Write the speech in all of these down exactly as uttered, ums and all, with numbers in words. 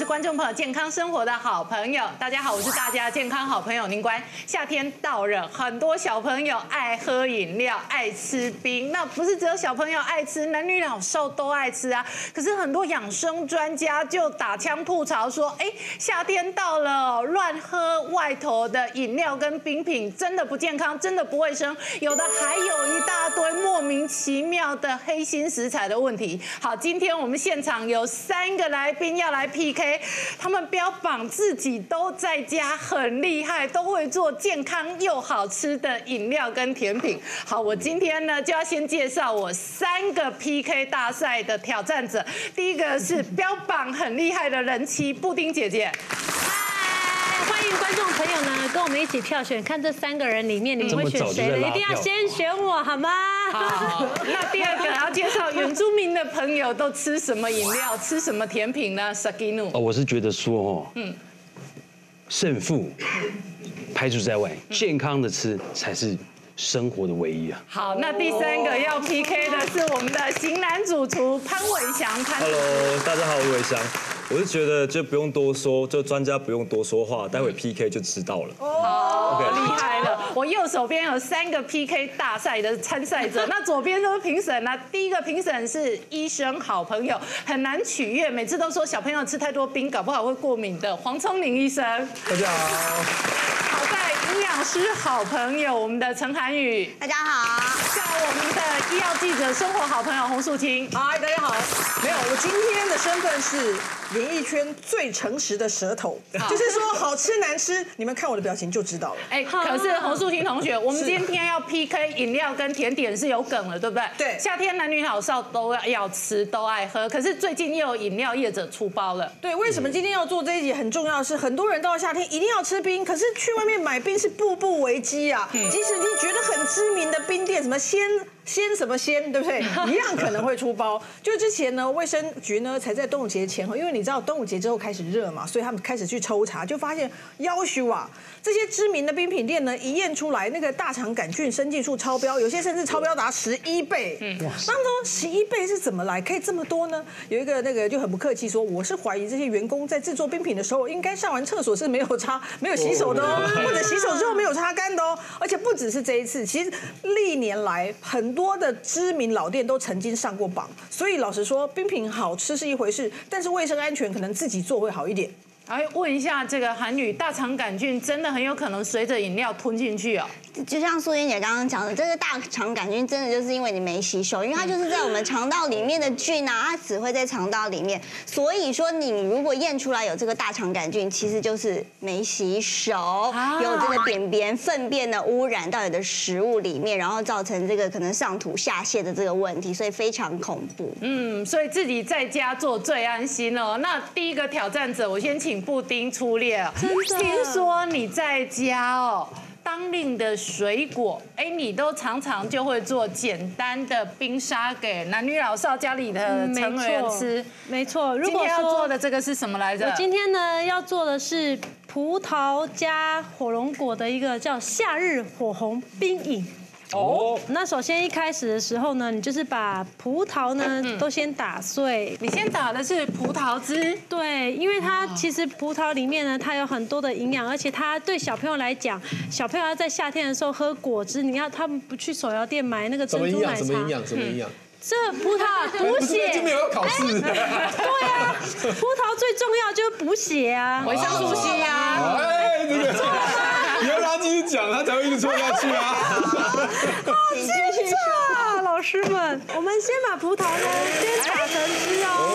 观众朋友，健康生活的好朋友，大家好，我是大家健康好朋友宁官。夏天到了，很多小朋友爱喝饮料，爱吃冰。那不是只有小朋友爱吃，男女老少都爱吃啊。可是很多养生专家就打枪吐槽说，哎，夏天到了，乱喝外头的饮料跟冰品真的不健康，真的不卫生，有的还有一大堆莫名其妙的黑心食材的问题。好，今天我们现场有三个来宾要来 P K， 他们标榜自己都在家很厉害，都会做健康又好吃的饮料跟甜品。好，我今天呢就要先介绍我三个 P K 大赛的挑战者。第一个是标榜很厉害的人妻布丁姐姐。 欢迎观众朋友呢，跟我们一起票选，看这三个人里面你们会选谁的？一定要先选我，好吗？ 好。那第二个要介绍原住民的朋友都吃什么饮料，吃什么甜品呢 ？Sakino。 哦，我是觉得说哦，嗯，胜负排除在外，健康的吃才是生活的唯一啊。 好，那第三个要 P K 的是我们的型男主厨潘伟翔。潘 Hello， 大家好，我是伟翔。我是觉得就不用多说，就专家不用多说话，待会 P K 就知道了。 哦，厉害了！我右手边有三个 P K 大赛的参赛者，那左边都是评审啊。第一个评审是医生好朋友，很难取悦，每次都说小朋友吃太多冰，搞不好会过敏的黄聪宁医生。 大家好。 好在营养师好朋友，我们的陈涵宇。 大家好。 像我们的医药记者、生活好朋友洪素清。 嗨，大家好。没有，我今天的身份是演艺圈最诚实的舌头，就是说好吃难吃，你们看我的表情就知道了。 哎，可是洪素清同学，我们今天要 P K 饮料跟甜点是有梗了，对不对？ 对。 夏天男女老少都要吃，都爱喝，可是最近又有饮料业者出包了。 对，为什么今天要做这一集很重要的是，很多人到了夏天一定要吃冰，可是去外面买冰是步步危机啊。即使你觉得很知名的冰店，什么鲜鲜什么鲜，对不对？一样可能会出包。就之前呢，卫生局呢才在端午节前后，因为你知道端午节之后开始热嘛，所以他们开始去抽查，就发现要求啊，这些知名的冰品店呢，一验出来那个大肠杆菌生技数超标，有些甚至超标达十一倍。嗯，那他们说十一倍是怎么来，可以这么多呢？有一个那个就很不客气说，我是怀疑这些员工在制作冰品的时候，应该上完厕所是没有擦、没有洗手的哦，或者洗手之后没有擦干的哦。而且不只是这一次，其实历年来很多的知名老店都曾经上过榜。所以老实说，冰品好吃是一回事，但是卫生安全可能自己做会好一点。 哎，问一下这个涵宇，大肠杆菌真的很有可能随着饮料吞进去哦。 就像素妍姐刚刚讲的，这个大肠杆菌真的就是因为你没洗手，因为它就是在我们肠道里面的菌啊，它只会在肠道里面。所以说，你如果验出来有这个大肠杆菌，其实就是没洗手，有这个便便、粪便的污染到你的食物里面，然后造成这个可能上吐下泻的这个问题，所以非常恐怖。 嗯，所以自己在家做最安心哦。那第一个挑战者，我先请布丁出列哦。 真的？ 听说你在家哦。当令的水果，哎，你都常常就会做简单的冰沙给男女老少家里的成员吃。 没错，如果今天要做的这个是什么来着？ 我今天呢要做的是葡萄加火龙果的一个叫夏日火红冰饮。哦，那首先一开始的时候呢，你就是把葡萄呢都先打碎。 你先打的是葡萄汁， 对，因为它其实葡萄里面呢，它有很多的营养，而且它对小朋友来讲，小朋友要在夏天的时候喝果汁，你要他们不去手摇店买那个珍珠奶茶， 什么营养？什么营养？ 这葡萄补血， 今年有考试。 对啊，葡萄最重要就是补血啊， 维生素 C 啊。 哎，这个你要让他继续讲，他才会一直说下去啊。 好精彩啊，老师们，我们先把葡萄呢先打成汁哦。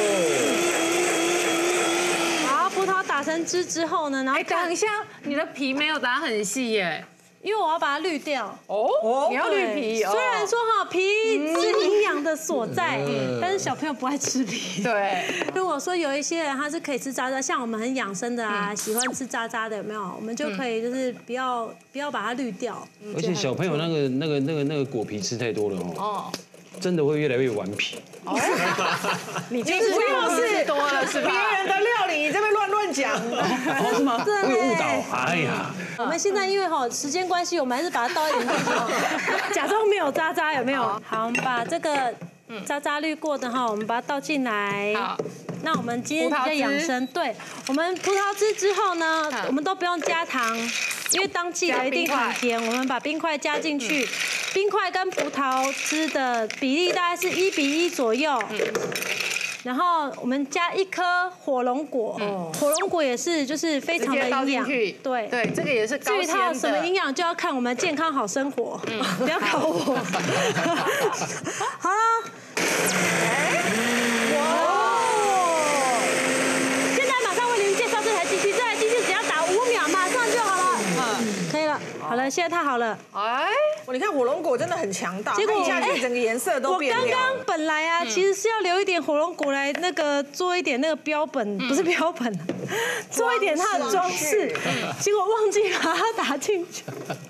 好，葡萄打成汁之后呢，然后哎，等一下，你的皮没有打很细耶。 因为我要把它滤掉哦，你要滤皮。 虽然说哈皮是营养的所在，但是小朋友不爱吃皮。 对， 如果说有一些人他是可以吃渣渣，像我们很养生的啊，喜欢吃渣渣的，有没有？我们就可以就是不要不要把它滤掉。 而且小朋友那个那个那个那个果皮吃太多了哦，真的会越来越顽皮。 哦，你就是不要是多了是吧？ 别人的料理你这边乱乱讲， 哦是吗？我有误导，哎呀。 我们现在因为哈时间关系，我们还是把它倒一点进去，假装没有渣渣，有没有？好，我们把这个渣渣滤过的哈，我们把它倒进来。 好， 那我们今天比较养生，对，我们葡萄汁之后呢，我们都不用加糖，因为当季的一定很甜，我们把冰块加进去，冰块跟葡萄汁的比例大概是一比一左右。然后我们加一颗火龙果，火龙果也是就是非常的营养，对对，这个也是高至于它有纤什么的。 营养，就要看我们健康好生活，不要考我。好了，现在马上为你们介绍这台机器，这台机器只要打五秒，马上就好了。嗯，可以了，好了，现在它好了。 哎， 你看火龙果真的很强大， 结果一下去整个颜色都我刚变掉了。 刚本来啊，其实是要留一点火龙果来那个做一点那个标本，不是标本，做一点它的装饰，结果忘记把它打进去。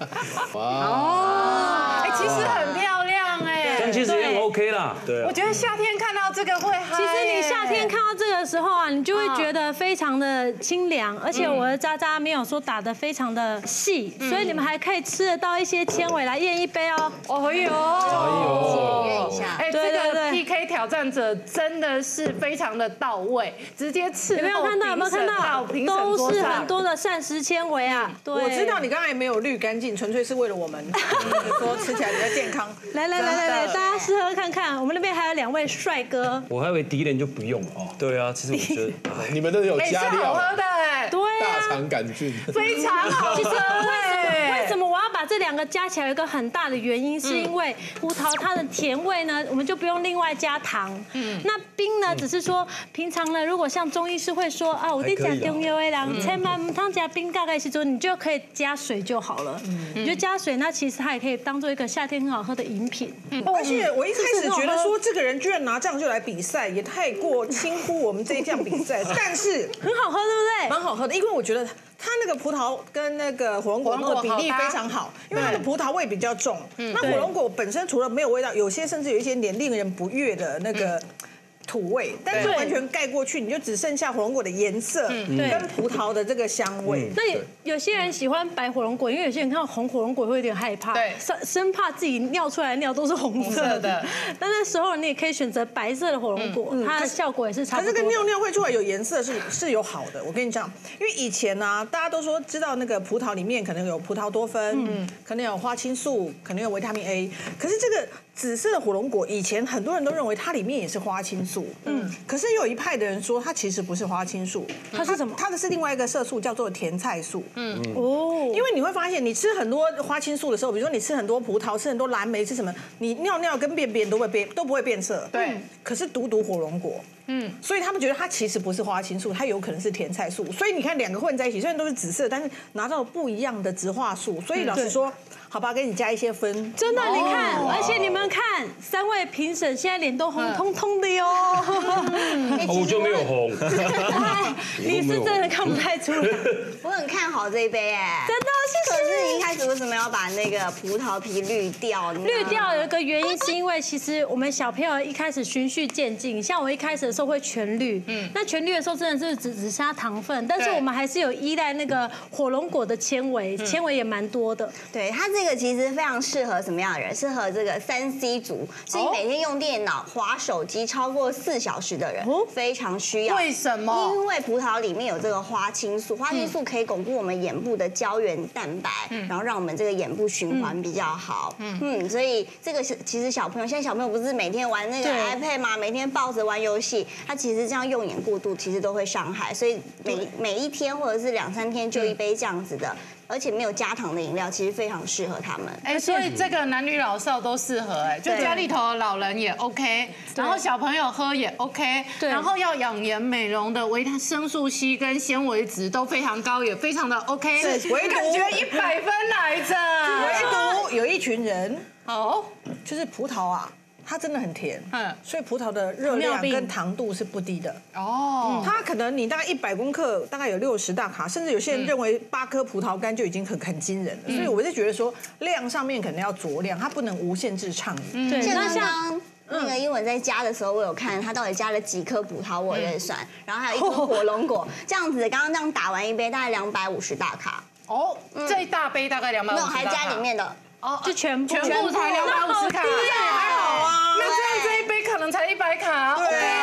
哦，哎，其实很漂亮哎。 这样其实也很 OK 啦。 对啊我，觉得夏天看到这个会嗨。 其实你夏天看到这个时候啊，你就会觉得非常的清凉，而且我的渣渣没有说打得非常的细，所以你们还可以吃得到一些纤维来验一杯哦。 哦呦， 检验一下。 哎， 对这个对对 P K 挑战者真的是非常的到位，直接伺候有没有看到？有没有看到？ 评审都是桌上很多的膳食纤维啊。对， 我知道你刚才没有滤干净，纯粹是为了我们，说吃起来比较健康。 来来来来来，大家试喝看看。我们那边还有两位帅哥。 我还以为敌人就不用了哦。 对啊，其实我觉得， 你们都有哎，是加好料， 喝的哎， 对大啊。 肠杆菌。 非常好喝其实为什么哎。 为什么我要把这两个加起来？有一个很大的原因，是因为葡萄它的甜味呢，我们就不用另外加糖。嗯，那冰呢，只是说平常呢，如果像中医师会说啊，我在讲中药的人，千万汤加冰大概是说，你就可以加水就好了。你就加水，那其实它也可以当做一个夏天很好喝的饮品。 而且我一开始觉得说，这个人居然拿这样就来比赛，也太过轻忽我们这一项比赛。但是很好喝，对不对？ 蛮好喝的，因为我觉得它那个葡萄跟那个火龙果那个比例非常好，因为它的葡萄味比较重。那火龙果本身除了没有味道，有些甚至有一些点令人不悦的那个土味，但是完全盖过去，你就只剩下火龙果的颜色跟葡萄的这个香味。 那有有些人喜欢白火龙果，因为有些人看到红火龙果会有点害怕， 对生生怕自己尿出来的尿都是红色的红色的。 但那时候你也可以选择白色的火龙果，它的效果也是差不多的。 可是这个尿尿会出来有颜色是是有好的，我跟你讲，因为以前呢、啊，大家都说知道那个葡萄里面可能有葡萄多酚，嗯，可能有花青素，可能有维他命 A， 可是这个紫色的火龙果，以前很多人都认为它里面也是花青素，嗯，可是有一派的人说它其实不是花青素， 它是什么？ 它的是另外一个色素叫做甜菜素，嗯哦， 因为你会发现，你吃很多花青素的时候，比如说你吃很多葡萄，吃很多蓝莓，吃什么，你尿尿跟便便都会变都不会变色， 对， 可是独独火龙果。嗯，所以他们觉得它其实不是花青素，它有可能是甜菜素。所以你看两个混在一起，虽然都是紫色，但是拿到了不一样的植化素。所以老实说，好吧，给你加一些分。 真的，你看，而且你们看，三位评审现在脸都红彤彤的哟。 我就没有红， 你是真的看不太出来。 我很看好这一杯哎， 真的，谢谢。 可是你一开始为什么要把那个葡萄皮滤掉呢？ 滤掉有一个原因，是因为其实我们小朋友一开始循序渐进，像我一开始的时候会全滤，嗯，那全滤的时候真的是只只剩下糖分，但是我们还是有依赖那个火龙果的纤维，纤维也蛮多的。 对，它这个其实非常适合什么样的人？适合这个三 C 族，是你每天用电脑、滑手机超过四小时的人，非常需要。 为什么？ 因为葡萄里面有这个花青素，花青素可以巩固我们眼部的胶原蛋白，然后让我们这个眼部循环比较好。嗯，所以这个是其实小朋友现在小朋友不是每天玩那个 iPad 嘛，每天抱着玩游戏，他其实这样用眼过度，其实都会伤害。所以每每一天或者是两三天就一杯这样子的。而且没有加糖的饮料，其实非常适合他们。 哎，所以这个男女老少都适合，哎，就家里头的老人也 OK， 然后小朋友喝也 OK， 然后要养颜美容的维他生素 C 跟纤维值都非常高，也非常的 OK， 唯独感觉一百分来着。 唯独有一群人， 哦， 就是葡萄啊。它真的很甜， 嗯， 所以葡萄的热量跟糖度是不低的。 哦， 它可能你大概一百公克大概有六十大卡，甚至有些人认为八颗葡萄干就已经很很惊人了。所以我就觉得说量上面可能要酌量，它不能无限制畅饮。 对， 像那像刚刚那个英文在加的时候，我有看他到底加了几颗葡萄，我在算，然后还有一颗火龙果，这样子刚刚这样打完一杯大概两百五十大卡。 哦，这一大杯大概两百五十， 没有还加里面的。 哦， 就全部全部才两百五十卡， 那还好啊。那这样这一杯可能才一百卡，对啊。 而且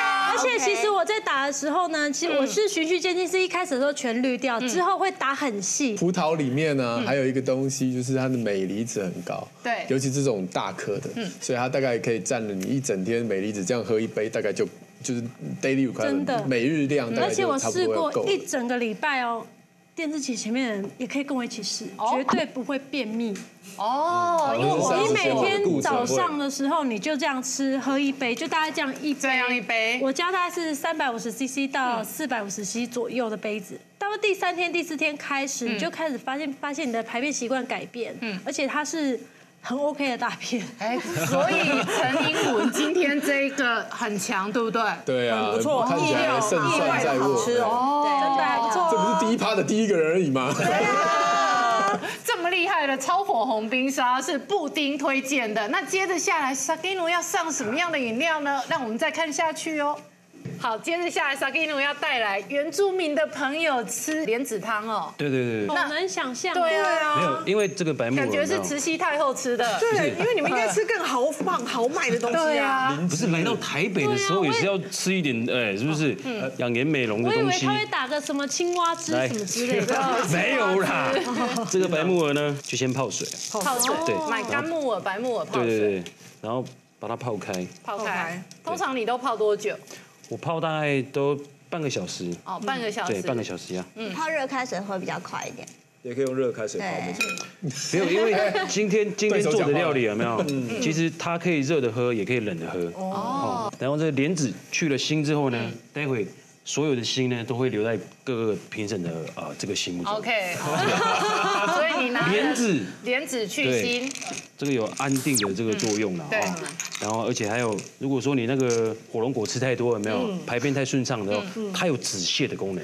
且其实我在打的时候呢，其实我是循序渐进，是一开始的时候全滤掉，之后会打很细。 葡萄里面呢，还有一个东西，就是它的镁离子很高， 对尤其这种大颗的，所以它大概可以占了你一整天镁离子，这样喝一杯大概就就是 daily 真的 requirement 每日量，大概而且我就差不试多够了。 过一整个礼拜哦。电视机前面的人也可以跟我一起试，绝对不会便秘。 哦，因为我你每天固醇早上的时候你就这样吃，喝一杯，就大概这样一杯。 这样一杯我家大概是三百五十 C C 到四百五十 C C 左右的杯子。到了第三天、第四天开始，你就开始发现发现你的排便习惯改变，嗯，而且它是很 OK 的大便。 哎，所以陈英文今天这个很强，对不对？ 对啊， 不错看起来胜意外的好算在握。 吃哦， 真的还不错。 这不是第一趴的第一个人而已吗？ 这么厉害的超火红冰沙是布丁推荐的。那接着下来 Sakino 要上什么样的饮料呢？让我们再看下去哦。好，接着下来 Sakino 要带来原住民的朋友吃莲子汤哦。 对对对对， 好难想象。 对啊， 没有，因为这个白木耳感觉是慈禧太后吃的。 对，因为你们应该吃更豪放、豪迈的东西啊。 不是来到台北的时候也是要吃一点，哎，是不是养颜美容的东西我以为他？会打个什么青蛙汁什么之类的。 没有啦，这个白木耳呢，就先泡水， 泡水， 对买干木耳、白木耳泡水， 对对对，然后把它泡开。 泡开 OK。 通常你都泡多久？ 我泡大概都半个小时， 哦，半个小时。 对，半个小时呀。 泡热开水会比较快一点。 也可以用热开水泡对不错。 没有，因为今天今天做的料理有没有？ 嗯其实它可以热的喝，也可以冷的喝。哦。然后这个莲子去了芯之后呢， 嗯待会所有的芯呢都会留在各个评审的呃这个心目中。 OK， 所以你拿莲子莲子去腥， 这个有安定的这个作用了对哦。然后而且还有，如果说你那个火龙果吃太多，有没有排便太顺畅的哦？它有止泻的功能。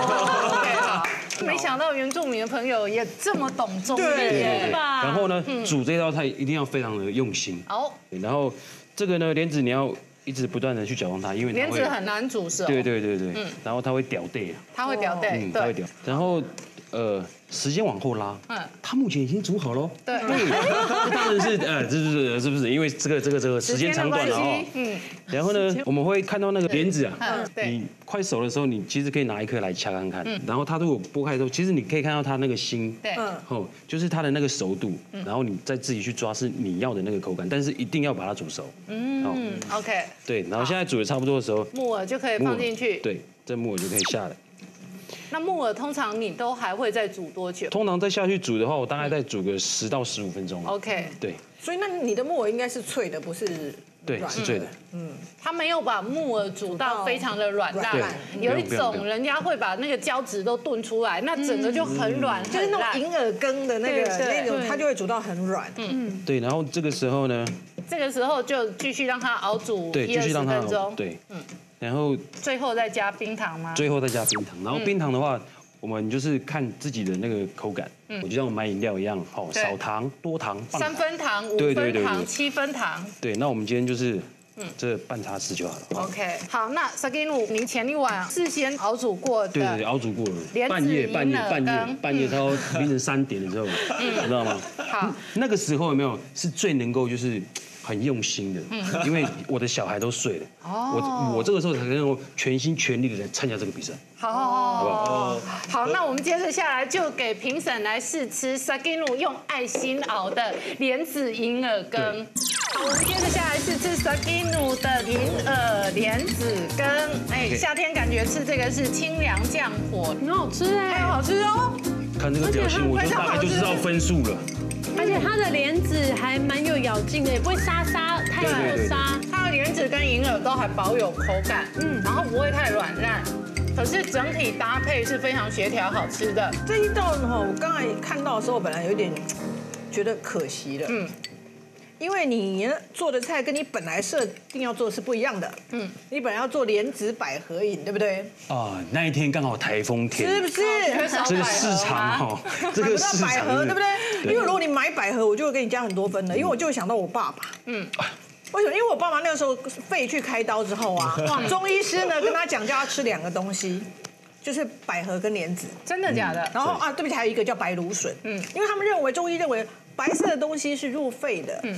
OK， 好。没想到原住民的朋友也这么懂中医耶。 是吧？ 然后呢，煮这道菜一定要非常的用心。 哦， 对然后这个呢，莲子你要一直不断的去搅动它，因为它会莲子很难煮是哦。 对对对对，然后它会掉地啊， 它会掉对嗯，它会对掉。然后呃，时间往后拉， 嗯它目前已经煮好了。 对。 这当然是呃，这是是不是？因为这个这个这个时间长短了哦。 嗯然后呢，我们会看到那个莲子啊， 嗯，对。 你快熟的时候，你其实可以拿一颗来掐看看。然后它如果剥开之后，其实你可以看到它那个芯， 对， 哦，就是它的那个熟度，然后你再自己去抓是你要的那个口感，但是一定要把它煮熟。 嗯，OK， 对，然后现在煮的差不多的时候， 木耳就可以放进去。 对，这木耳就可以下来。 那木耳通常你都还会再煮多久通常再下去煮的话，我大概再煮个十到十五分钟。 ？OK， 对所以那你的木耳应该是脆的，不是对， 软是对的。 他没有把木耳煮到非常的软烂对， 有一不用不用不用种人家会把那个胶质都炖出来，那整个就很软， 就是那种银耳羹的那个对对那种，它就会煮到很软。 对，然后这个时候呢， 这个时候就继续让它熬煮对， 一二十继续让它分钟， 对，然后最后再加冰糖吗？ 最后再加冰糖，然后冰糖的话，我们就是看自己的那个口感，我就像我买饮料一样，好， 对少糖、多糖、半三糖。 分糖、五对对对对分糖、七分糖。 对，那我们今天就是，这半茶匙就好了。 OK， 好，那 Sakino，您前一晚事先熬煮过的， 对对对，熬煮过莲子了，半夜半夜银耳半夜羹半夜到凌晨三点的时候，你知道吗？ 好， 那个时候有没有是最能够就是很用心的？因为我的小孩都睡了，我我这个时候才能够全心全力的来参加这个比赛。 好，好，好，好，那我们接着下来就给评审来试吃 Sakino 用爱心熬的莲子银耳羹。好，我们接着下来试吃 Sakino 的银耳莲子羹。哎，夏天感觉吃这个是清凉降火， 很好吃哎， 很好吃哦。 看这个表情，我就大概就知道分数了。 而且它的莲子还蛮有咬劲的，也不会沙沙，太过沙。 它的莲子跟银耳都还保有口感，嗯，然后不会太软烂，可是整体搭配是非常协调好吃的。 这一道哈，我刚才看到的时候，本来有点觉得可惜了，嗯，因为你做的菜跟你本来设定要做的是不一样的，嗯，你本来要做莲子百合饮，对不对？ 啊，那一天刚好台风天， 是不是？ 这个市场哈，这个市场百合，对不对？因为如果你买百合，我就会给你加很多分的，因为我就会想到我爸爸，嗯。为什么？因为我爸爸那个时候肺去开刀之后啊，中医师呢跟他讲叫他吃两个东西，就是百合跟莲子。 真的假的？ 然后啊，对不起，还有一个叫白芦笋。嗯，因为他们认为中医认为白色的东西是入肺的，嗯，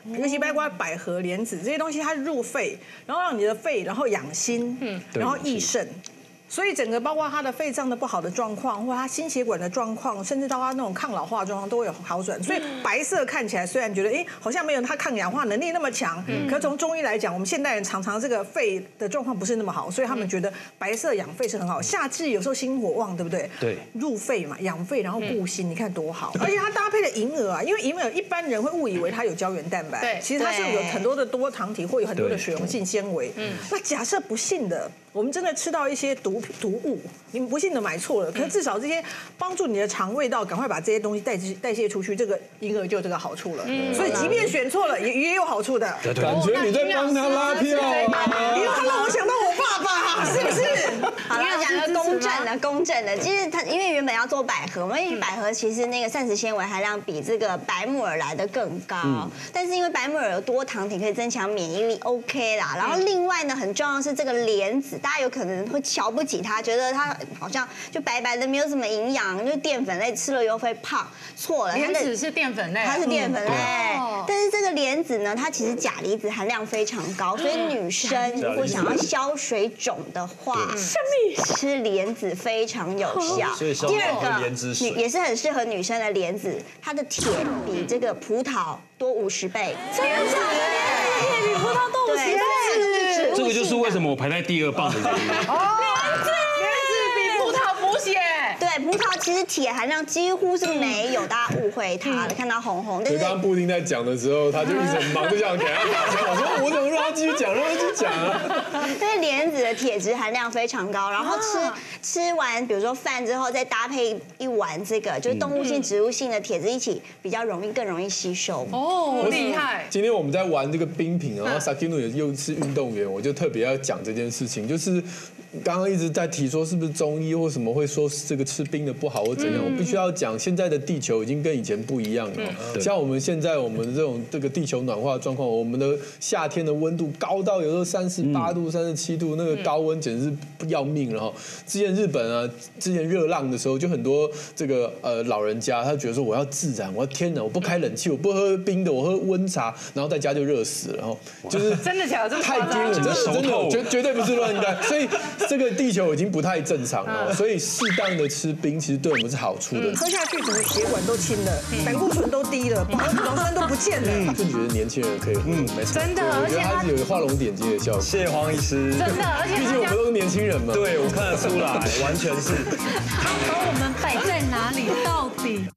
尤其包括百合、莲子这些东西，它入肺，然后让你的肺，然后养心，嗯，然后益肾。所以整个包括他的肺脏的不好的状况，或者他心血管的状况，甚至到他那种抗老化状况都会有好转。所以白色看起来虽然觉得哎好像没有它抗氧化能力那么强，嗯、可从中医来讲，我们现代人常常这个肺的状况不是那么好，所以他们觉得白色养肺是很好。夏至有时候心火旺，对不对？ 对， 入肺嘛，养肺然后固心，嗯、你看多好。而且它搭配的银耳啊，因为银耳一般人会误以为它有胶原蛋白， 对， 其实它是有很多的多糖体或有很多的水溶性纤维。嗯，那假设不幸的。我们真的吃到一些毒毒物，你们不幸的买错了，可是至少这些帮助你的肠胃道赶快把这些东西代谢代谢出去，这个银耳就有这个好处了。嗯，所以即便选错了，也也有好处的。 感觉你在帮他拉票啊！ 因为他让我想到我爸爸，是不是？ 好了，讲个公正的，公正的。其实它因为原本要做百合嘛，因为百合其实那个膳食纤维含量比这个白木耳来的更高，嗯、但是因为白木耳有多糖体可以增强免疫力 ，OK 啦。然后另外呢，很重要的是这个莲子。大家有可能会瞧不起它，觉得它好像就白白的，没有什么营养，就淀粉类，吃了又会胖。错了， 莲子是淀粉类， 它是淀粉类。嗯、但是这个莲子呢，它其实钾离子含量非常高，所以女生如果想要消水肿的话，吃莲子非常有效。第二个，也是很适合女生的莲子，它的铁比这个葡萄多五十倍。 真的假的？铁比葡萄多五十倍？ 这个就是为什么我排在第二棒的原因。 哦，莲子比葡萄补血。 对，葡萄其实铁含量几乎是没有，大家误会它了，看到红红。但是刚刚布丁在讲的时候，他就一直很忙，就想给他打枪。我说我怎么让他继续讲，让他继续讲啊？ 因为莲子的铁质含量非常高，然后吃吃完比如说饭之后，再搭配一碗这个就是动物性、植物性的铁质一起，比较容易更容易吸收。 哦，厉害！ 今天我们在玩这个冰品，然后 Sakino 也又是运动员，我就特别要讲这件事情，就是刚刚一直在提说是不是中医或什么会说这个吃冰的不好或怎样，我必须要讲，现在的地球已经跟以前不一样了。像我们现在我们这种这个地球暖化状况，我们的夏天的温度高到有时候三十八度、三十七度，那个高温简直是要命了哈。之前日本啊，之前热浪的时候，就很多这个呃老人家，他觉得说我要自然，我要天然，我不开冷气，我不喝冰的，我喝温茶，然后在家就热死了，然后就是真的假的？ 太惊了，真的真的绝绝对不是乱干，所以这个地球已经不太正常了，所以适当的吃冰其实对我们是好处的。 喝下去整个血管都清了，胆固醇都低了，保保酸都不见了。 就觉得年轻人可以喝，嗯，没错， 真的， 我觉得它是有画龙点睛的效果。 谢黄医师， 真的，而且毕竟我们都是年轻人嘛， 对我看得出来，完全是。 他把我们摆在哪里？到底？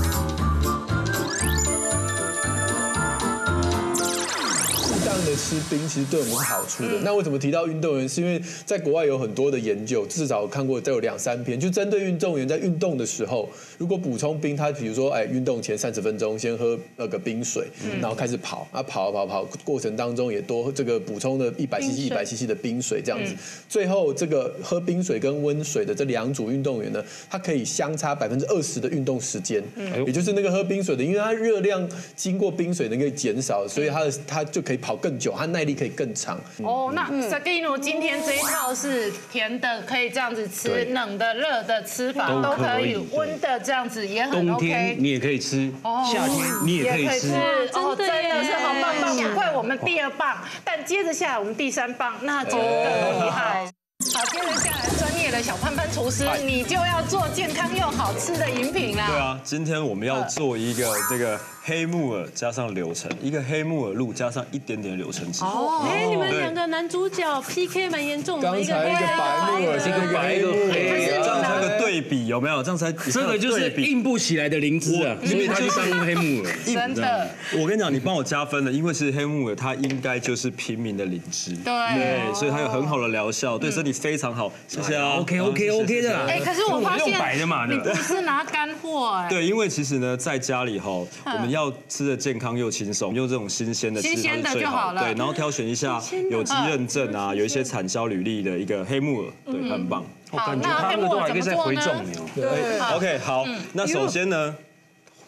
适当的吃冰其实对我们是好处的。那为什么提到运动员？是因为在国外有很多的研究，至少我看过，都有两三篇，就针对运动员在运动的时候，如果补充冰，他比如说，哎，运动前三十分钟先喝那个冰水，然后开始跑，啊跑跑跑过程当中也多这个补充了一百 C C 一百 C C 的冰水这样子，最后这个喝冰水跟温水的这两组运动员呢，他可以相差百分之二十的运动时间，也就是那个喝冰水的，因为它热量经过冰水能够减少，所以他的他就可以跑更久，它耐力可以更长。 哦，那 Sakino 今天这一套是甜的，可以这样子吃；冷的、热的吃法都可以，温的这样子也很 OK。冬天你也可以吃，夏天你也可以吃。 哦，真的是好棒棒！不愧我们第二棒，但接着下来我们第三棒，那就更厉害。好，接着下来，专业的小潘潘厨师，你就要做健康又好吃的饮品啦。 对啊，今天我们要做一个这个黑木耳加上柳橙，一个黑木耳露加上一点点柳橙汁。 哦，哎，你们两个男主角 P K 蛮严重的， 刚才一个白木耳，这个白木耳， 这样才有个对比，有没有？这样才这个就是硬不起来的灵芝啊，因为它就当黑木耳。 真的， 我跟你讲，你帮我加分了，因为其实黑木耳它应该就是平民的灵芝，对，所以它有很好的疗效，对身体非常好。谢谢啊 ，OK OK OK 的。 哎，可是我发现白的嘛， 你不是拿干货哎。 对，因为其实呢，在家里哈，我们要吃的健康又轻松，用这种新鲜的吃新鲜的就好了。 对，然后挑选一下有机认证啊，有一些产销履历的一个黑木耳，对，很棒。 我感觉他们都还可以再回种呢。 对 ，OK 好，那首先呢。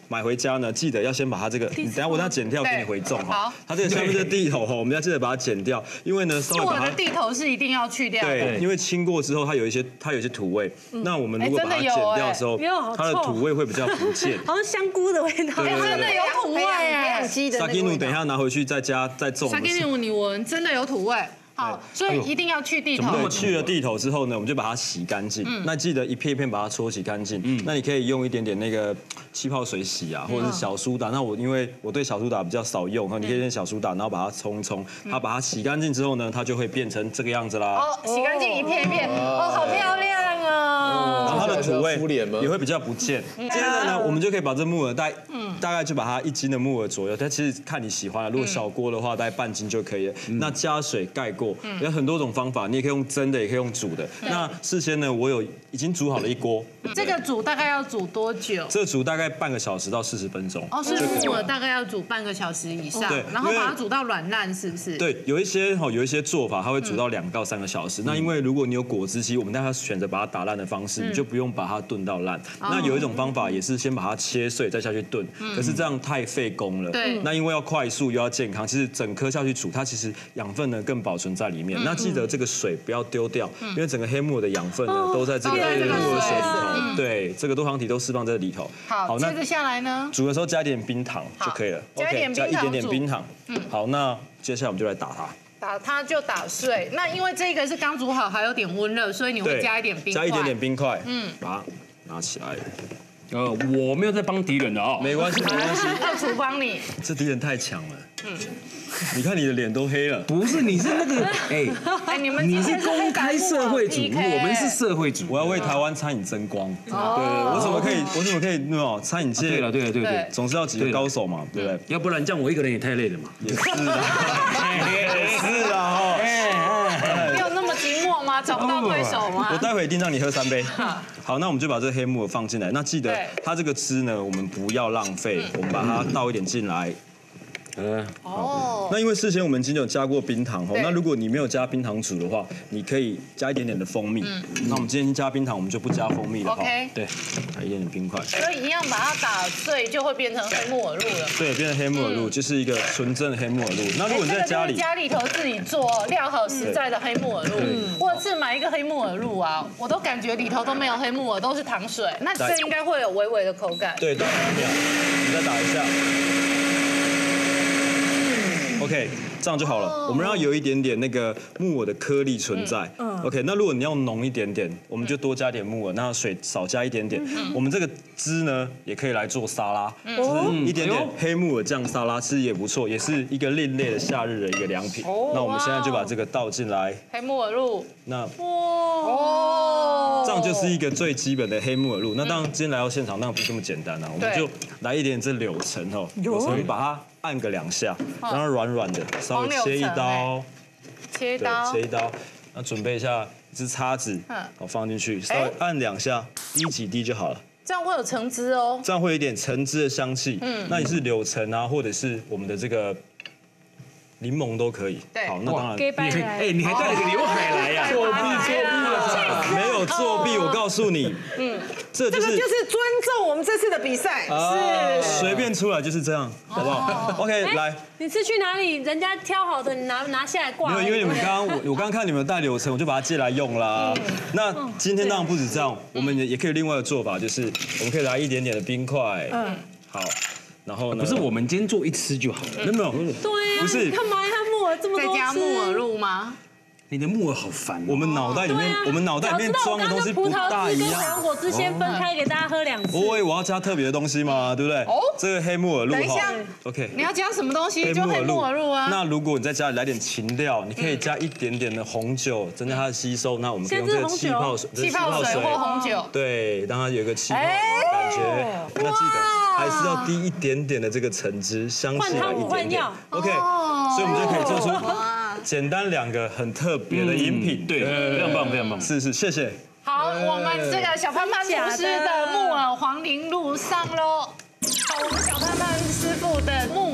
买回家呢，记得要先把它这个，你等下我等下剪掉给你回重哈。它这个下面这地头哈，我们要记得把它剪掉，因为呢稍微把它。 木耳的地头是一定要去掉的。 对，因为清过之后它有一些它有一些土味，那我们如果把它剪掉的时候，它的土味会比较不见， 好像香菇的味道。 哎，真的有土味哎。 沙丁努等一下拿回去在家再种。 沙丁努你闻，真的有土味。好，所以一定要去地头。 对，去了地头之后呢，我们就把它洗干净。那记得一片一片把它搓洗干净。嗯，那你可以用一点点那个气泡水洗啊，或者是小苏打。那我因为我对小苏打比较少用，你可以用小苏打，然后把它冲一冲。它把它洗干净之后呢，它就会变成这个样子啦。 哦，洗干净一片一片，哦，好漂亮哦。 然后它的土味也会比较不见。接着呢，我们就可以把这木耳大概大概就把它一斤的木耳左右，但其实看你喜欢了。如果小锅的话，大概半斤就可以了。那加水盖过。有很多种方法，你也可以用蒸的，也可以用煮的。那事先呢，我有已经煮好了一锅。 这个煮大概要煮多久？ 这个煮大概半个小时到四十分钟。 哦，所以木耳大概要煮半个小时以上， 对， 然后把它煮到软烂，是不是？ 对，有一些哈有一些做法，它会煮到两到三个小时。那因为如果你有果汁机，我们大家选择把它打烂的方式，你就不用把它炖到烂。那有一种方法也是先把它切碎再下去炖，可是这样太费工了。 对。 那因为要快速又要健康，其实整颗下去煮，它其实养分呢更保存在里面。那记得这个水不要丢掉，因为整个黑木耳的养分呢都在这个木耳水里头。对，这个多糖体都释放在里头。 好，接着下来呢， 煮的时候加一点冰糖就可以了。 加一点冰糖， 加一点点冰糖。嗯，好，那接下来我们就来打它。 打它就打碎。那因为这个是刚煮好，还有点温热，所以你会加一点冰块。 加一点点冰块。嗯，把它拿起来。 呃，我没有在帮敌人的哦。 没关系，没关系。 二厨帮你。 这敌人太强了。嗯。你看你的脸都黑了。 不是，你是那个哎哎，你们你是公开社会主义，我们是社会主义。 我要为台湾餐饮争光。对，我怎么可以？我怎么可以？那种餐饮界。 对了，对了，对对， 总是要几个高手嘛，对不对？ 要不然这样我一个人也太累了嘛。 也是啊，也是啊， 没有那么寂寞吗？找不到对手吗？ 我待会一定让你喝三杯。好，那我们就把这个黑木耳放进来。那记得它这个汁呢，我们不要浪费，我们把它倒一点进来。嗯，哦，那因为事先我们已经有加过冰糖哦，那如果你没有加冰糖煮的话，你可以加一点点的蜂蜜。嗯，那我们今天加冰糖，我们就不加蜂蜜了哈。 OK， 对，加一点点冰块。 所以一样把它打碎，就会变成黑木耳露了。 对，变成黑木耳露，就是一个纯正的黑木耳露。那如果你在家里， 家里头自己做料好实在的黑木耳露，或者是买一个黑木耳露啊，我都感觉里头都没有黑木耳，都是糖水。那这应该会有微微的口感。 对，对，你再打一下。OK， 这样就好了。我们让它有一点点那个木耳的颗粒存在。OK， 那如果你要浓一点点，我们就多加点木耳，那水少加一点点。我们这个汁呢，也可以来做沙拉，就是一点点黑木耳酱沙拉，其实也不错，也是一个另类的夏日的一个良品。那我们现在就把这个倒进来。 黑木耳露。 那哇，这样就是一个最基本的黑木耳露。那当然，今天来到现场，当然不是这么简单啊，我们就来一点这柳橙哦，柳橙把它按个两下，让它软软的，稍微切一刀， 切刀， 切一刀。那准备一下一支叉子，我放进去，稍微按两下，滴几滴就好了。 这样会有橙汁哦， 这样会有一点橙汁的香气。嗯，那你是柳橙啊，或者是我们的这个柠檬都可以。 对， 好，那当然。 哎，你还带了个刘海来呀？ 作弊作弊了， 没有作弊，我告诉你，嗯，这就是这个就是尊重我们这次的比赛， 是随便出来就是这样，好不好 ？OK， 来。 你是去哪里？人家挑好的，你拿拿下来挂。 没有，因为你们刚刚我我刚刚看你们带柳橙，我就把它借来用啦。那今天当然不止这样，我们也也可以另外的做法，就是我们可以来一点点的冰块。嗯，好，然后呢？ 不是我们今天做一吃就好了， 没有没有， 对呀， 不是干嘛它木耳这么多？ 再加木耳露吗？ 你的木耳好烦。 我们脑袋里面，我们脑袋里面装的东西不大一样。 葡萄汁跟火龙果汁先分开给大家喝两次。 不会，我要加特别的东西嘛，对不对？哦，这个黑木耳露哈。 等一下 ，OK。 你要加什么东西？就黑木耳露啊。 那如果你在家里来点芹料，你可以加一点点的红酒，增加它的吸收。那我们可以用这个气泡水， 气泡水或红酒。 对，让它有一个气泡感觉。那记得还是要滴一点点的这个橙汁，香气来一点点。OK， 所以我们就可以做出。简单两个很特别的饮品， 对，非常棒，非常棒， 是是，谢谢。 好，我们这个小潘潘厨师的木耳黄陵露上喽。好，我们小潘潘师傅的木耳黄。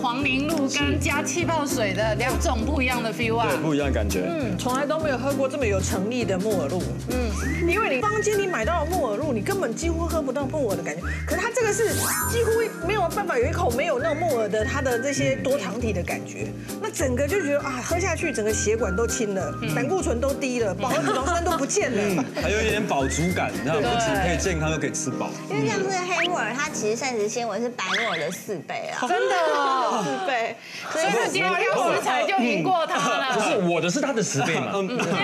黄凝露跟加气泡水的两种不一样的 feel 啊。 对，不一样的感觉。 嗯，从来都没有喝过这么有诚意的木耳露。嗯，因为你坊间你买到的木耳露，你根本几乎喝不到木耳的感觉。可是它这个是几乎没有办法有一口没有那种木耳的它的这些多糖体的感觉。那整个就觉得啊，喝下去整个血管都清了，胆固醇都低了，饱和脂肪酸都不见了， 还有一点饱足感，你看不仅可以健康又可以吃饱。 因为像是黑木耳，它其实膳食纤维是白木耳的四倍啊， 真的哦， 四倍，所以所以今天挑食材就赢过它了。 不是我的是他的十倍嘛？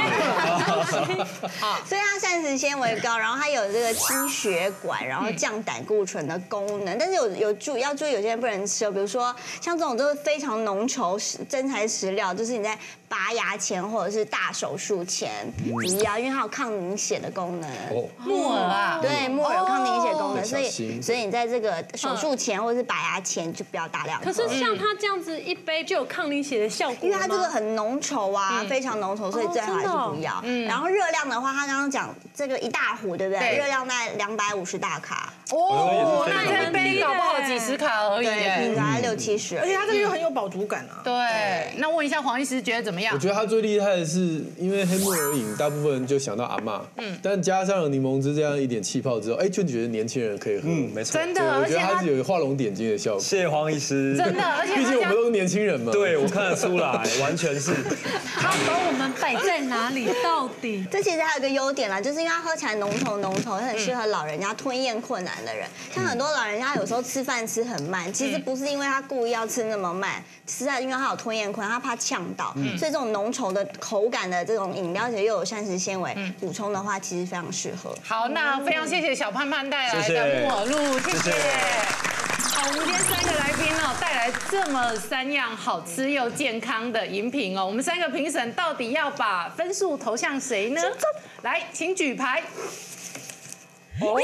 所以它膳食纤维高，然后它有这个清血管，然后降胆固醇的功能。但是有有注要注意，有些人不能吃哦，比如说像这种都是非常浓稠真材实料，就是你在拔牙前或者是大手术前不要，因为它有抗凝血的功能。 哦， 木耳啊， 对，木耳有抗凝血功能，所以小心所以你在这个手术前或者是拔牙前就不要大量喝。 可是像它这样子一杯就有抗凝血的效果吗， 因为它这个很浓稠啊，非常浓稠，所以最好还是不要。然后热量的话，它刚刚讲这个一大壶，对不对？ 对热量在两百五十大卡， 哦，那这杯搞不好几十卡而已对，平耶。 常还六七十。 而且它这个又很有饱足感啊。 对，那问一下黄医师觉得怎么样我？觉得它最厉害的是，因为黑木耳饮，大部分人就想到阿嬷，嗯，但加上了柠檬汁这样一点气泡之后，哎，就觉得年轻人可以喝。 嗯，没错。 对， 真的， 我觉得它而且它是有画龙点睛的效果。 谢谢黄医师。 真的，而且毕它加竟我们都是年轻人嘛。 对，我看得出来，完全是。 它把我们摆在哪里到底？ 这其实还有一个优点啦，就是因为它喝起来浓稠浓稠，它很适合老人家吞咽困难的人。像很多老人家有时候吃饭吃很慢，其实不是因为他故意要吃那么慢，是在因为他有吞咽困难，他怕呛到。所以这种浓稠的口感的这种饮料，而且又有膳食纤维补充的话，其实非常适合。 好，那非常谢谢小盼盼带来谢谢的木耳露，谢谢谢谢。 好，我们今天三个来宾哦，带来这么三样好吃又健康的饮品哦，我们三个评审到底要把分数投向谁呢？来，请举牌。哦。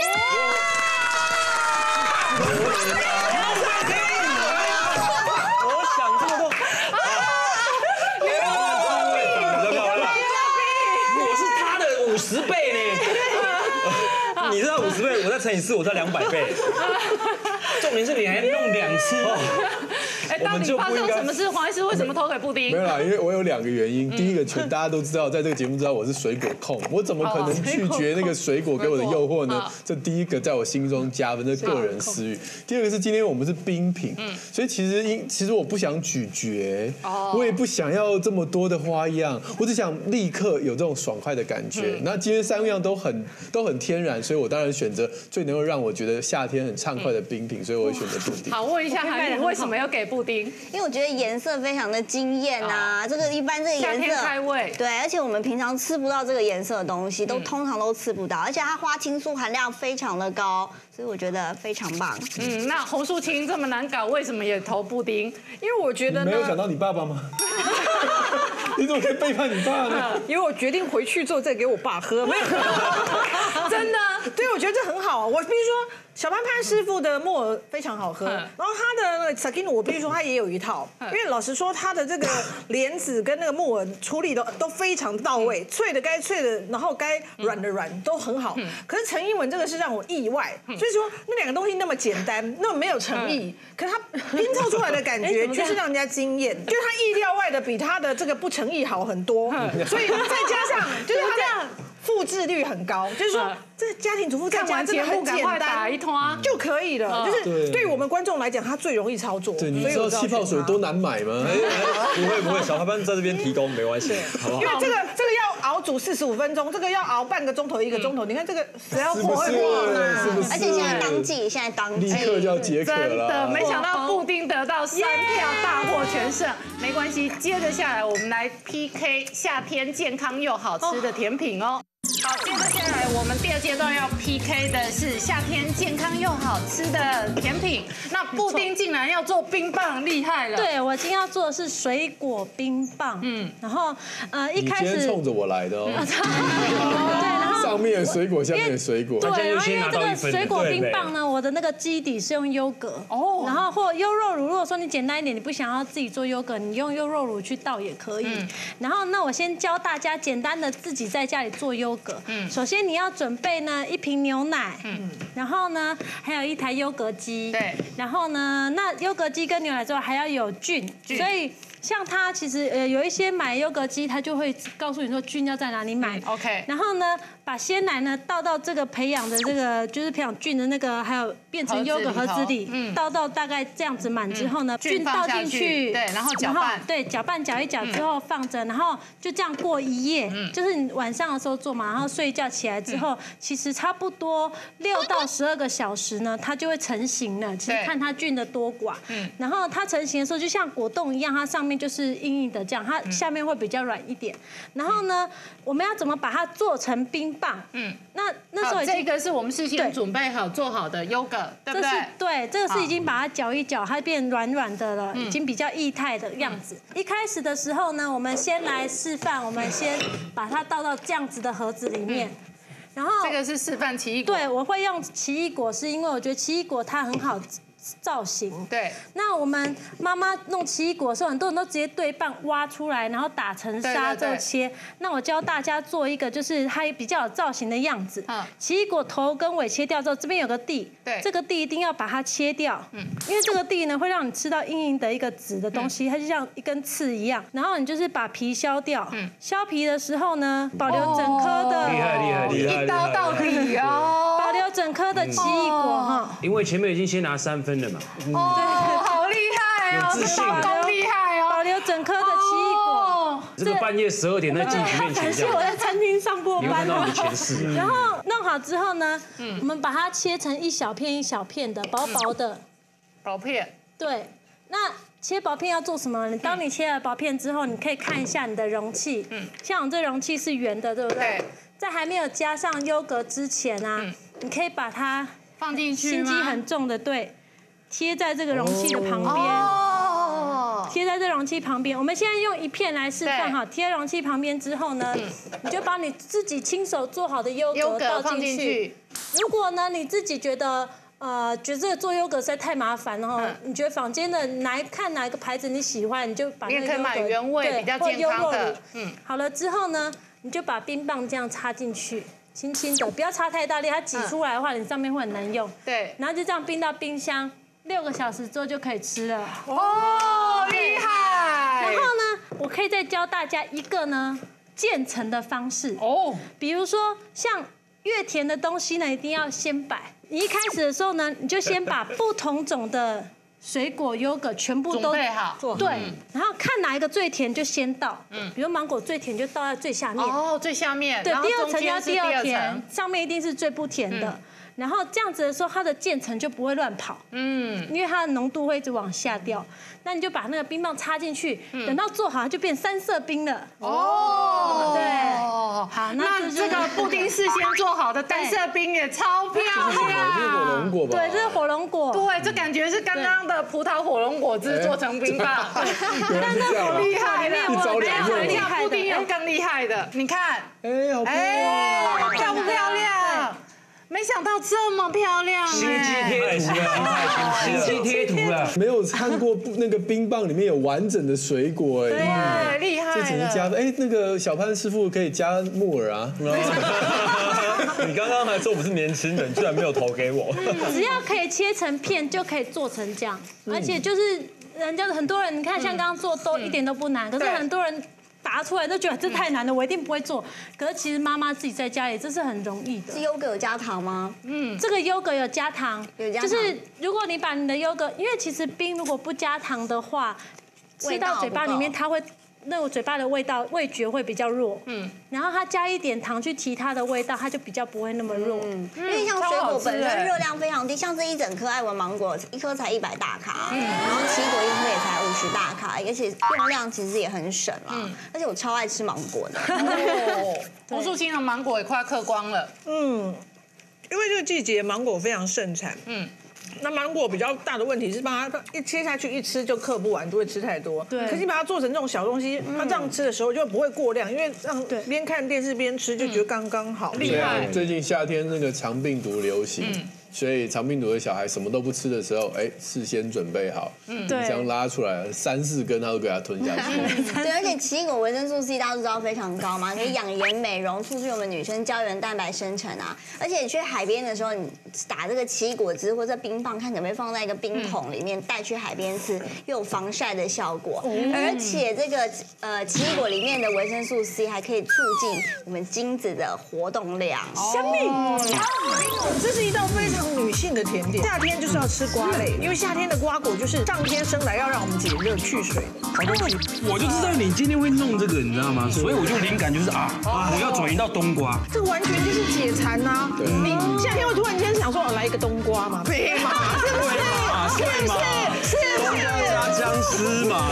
我想这么多。 我是他的五十倍呢。 你是他五十倍，我再乘以四，我才两百倍。 重点是你还弄两次。 哎，到底发生什么事？黄医师为什么投给布丁？ 没有啦，因为我有两个原因。第一个，全大家都知道，在这个节目知道我是水果控，我怎么可能拒绝那个水果给我的诱惑呢？这第一个在我心中加分，这个人私欲。第二个是今天我们是冰品，所以其实因其实我不想咀嚼，我也不想要这么多的花样，我只想立刻有这种爽快的感觉。那今天三样都很都很天然，所以我当然选择最能够让我觉得夏天很畅快的冰品，所以我会选择布丁。 好，问一下韩宇为什么要给布丁？ 因为我觉得颜色非常的惊艳啊，这个一般这个夏天颜色开胃， 对，而且我们平常吃不到这个颜色的东西，都通常都吃不到，而且它花青素含量非常的高，所以我觉得非常棒。 嗯，那侯淑清这么难搞，为什么也投布丁？ 因为我觉得呢， 没有想到你爸爸吗？你怎么可以背叛你爸呢？ 因为我决定回去之后再给我爸喝，没有， 真的？ 对，我觉得这很好。我必须说，小潘潘师傅的木耳非常好喝，然后他的那个 Sakino 我必须说他也有一套，因为老实说他的这个莲子跟那个木耳处理的都非常到位，脆的该脆的，然后该软的软都很好。可是陈英文这个是让我意外，所以说那两个东西那么简单，那么没有诚意，可是他拼凑出来的感觉就是让人家惊艳，就是他意料外的比他的这个不诚意好很多，所以再加上就是他的复制率很高，就是说这家庭主妇在看家真的完节目赶很简单快打一通啊！ 就可以了，就是对于我们观众来讲，它最容易操作。 对，你所以我知道气泡水多难买吗？ 不会不会，小花班在这边提供没关系，好不好因？为这个这个要熬煮四十五分钟，这个要熬半个钟头一个钟头。你看这个谁要是不是？ 破会破呢？ 是不是？ 而且现在当季，现在当季， 立刻就要解渴真的， 了。 没想到布丁得到三票大获全胜。没关系，接着下来我们来 P K 夏天健康又好吃的甜品哦。好，接着下来我们第二阶段要 P K 的是夏天健康又好吃的甜品。那布丁竟然要做冰棒，厉害了！ 对，我今天要做的是水果冰棒。嗯，然后呃一你开始今天冲着我来的哦。 对，然后上面的水果，下面的水果。 对，然后因为这个分水果冰棒呢，我的那个基底是用优格哦，然后或优酪乳。如果说你简单一点，你不想要自己做优格，你用优酪乳去倒也可以。然后那我先教大家简单的自己在家里做优格。嗯，首先你要准备呢一瓶牛奶，嗯，然后呢还有一台优格机， 对， 然后呢那优格机跟牛奶之后还要有菌，所以。像它其实呃有一些买优格机，它就会告诉你说菌要在哪里买。 OK。 然后呢，把鲜奶呢倒到这个培养的这个就是培养菌的那个，还有变成优格盒子里，嗯，倒到大概这样子满之后呢，菌倒进去， 对，然后搅拌， 对，搅拌搅一搅之后放着，然后就这样过一夜，就是你晚上的时候做嘛，然后睡觉起来之后，其实差不多六到十二个小时呢，它就会成型了。其实看它菌的多寡，嗯，然后它成型的时候就像果冻一样，它上面就是硬硬的这样，它下面会比较软一点。然后呢，我们要怎么把它做成冰棒？嗯，那那时候这个是我们事先准备好做好的优格，对不对？ 对，这个是已经把它搅一搅，它变软软的了，已经比较液态的样子。一开始的时候呢，我们先来示范，我们先把它倒到这样子的盒子里面。然后这个是示范奇异果， 对，我会用奇异果，是因为我觉得奇异果它很好造型。 对， 那我们妈妈弄奇异果的时候，很多人都直接对半挖出来，然后打成沙之后切。那我教大家做一个，就是它比较有造型的样子。嗯，奇异果头跟尾切掉之后，这边有个蒂， 对， 这个蒂一定要把它切掉。嗯，因为这个蒂呢会让你吃到硬硬的一个籽的东西，它就像一根刺一样。然后你就是把皮削掉。嗯，削皮的时候呢，保留整颗的， 厉害厉害厉害， 一刀到底哦， 保留整颗的奇异果哈。 因为前面已经先拿三分了嘛。 哦，好厉害哦， 有自信， 好厉害哦， 保留整颗的奇异果。 这个半夜十二点在镜子面前感谢我在餐厅上过班。 你会看到你前世。 然后弄好之后呢，我们把它切成一小片一小片的，薄薄的。 薄片。 对，那切薄片要做什么？当你切了薄片之后，你可以看一下你的容器。嗯。像我这容器是圆的，对不对？对。在还没有加上优格之前啊，你可以把它放进去心机很重的，对。贴在这个容器的旁边，哦，贴在这容器旁边。我们现在用一片来示范哈，贴在容器旁边之后呢，你就把你自己亲手做好的优格倒进去。如果呢你自己觉得呃觉得这个做优格实在太麻烦，然后你觉得坊间的哪看哪一个牌子你喜欢，你就把那个优格， 你也可以买原味比较健康的。 嗯，好了之后呢，你就把冰棒这样插进去。轻轻的，不要插太大力，它挤出来的话，你上面会很难用。对，然后就这样冰到冰箱。六个小时之后就可以吃了。 哦，厉害！ 然后呢，我可以再教大家一个呢渐层的方式。哦，比如说像越甜的东西呢，一定要先摆。你一开始的时候呢，你就先把不同种的水果优格全部都准备好， 对，然后看哪一个最甜就先倒。嗯，比如芒果最甜就倒在最下面。 哦，最下面。 对，第二层要第二甜，上面一定是最不甜的。然后这样子的时候，它的渐层就不会乱跑，嗯，因为它的浓度会一直往下掉。那你就把那个冰棒插进去，等到做好，它就变三色冰了。哦，对，好， 那这个布丁事先做好的单色冰也超漂亮。 这是火龙果吧？ 对，这是火龙果。 对，这感觉是刚刚的葡萄火龙果汁做成冰棒。 但是好厉害的， 一招两用。 等一下布丁有更厉害的，你看， 哎，好漂漂不漂亮？没想到这么漂亮， 心机贴图了，心机贴图了， 没有看过那个冰棒里面有完整的水果哎，对，厉害了， 这只能加哎，那个小潘师傅可以加木耳啊。 你刚刚还说我们是年轻人，居然没有投给我。 只要可以切成片，就可以做成这样，而且就是人家很多人，你看像刚刚做都一点都不难，可是很多人。答出来都觉得这太难了，我一定不会做。可是其实妈妈自己在家里，这是很容易的。 是优格有加糖吗？ 嗯，这个优格有加糖， 有加糖。 就是如果你把你的优格，因为其实冰如果不加糖的话，吃到嘴巴里面它会那个嘴巴的味道味觉会比较弱。嗯，然后它加一点糖去提它的味道，它就比较不会那么弱。 嗯，因为像水果本身热量非常低，像这一整颗爱文芒果一颗才一百大卡，然后奇异果一颗也才五十大卡，而且用量其实也很省啦。而且我超爱吃芒果的。 哦，吴素清的芒果也快嗑光了。 嗯，因为这个季节芒果非常盛产。嗯。 那芒果比较大的问题是，把它一切下去一吃就嗑不完，就会吃太多。 对可是你把它做成这种小东西，它这样吃的时候就不会过量，因为让边看电视边吃就觉得刚刚好。 厉害。 最近夏天那个肠病毒流行。所以肠病毒的小孩什么都不吃的时候，哎，事先准备好，嗯，这样拉出来三四根，他都给它吞下去。 对，而且奇异果维生素 C 大家都知道非常高嘛，可以养颜美容，促进我们女生胶原蛋白生成啊。而且你去海边的时候，你打这个奇异果汁或者冰棒，看可不可以放在一个冰桶里面带去海边吃，又有防晒的效果。而且这个呃奇异果里面的维生素 C 还可以促进我们精子的活动量。 香蜜，这是一道非常女性的甜点，夏天就是要吃瓜类，因为夏天的瓜果就是上天生来要让我们解热去水的好东西。 我就知道你今天会弄这个，你知道吗？所以我就灵感就是啊，我要转移到冬瓜。 这个完全就是解馋呐！你夏天会突然间想说，来一个冬瓜嘛？对嘛？是不是？是不是？是不是？ 加姜丝嘛。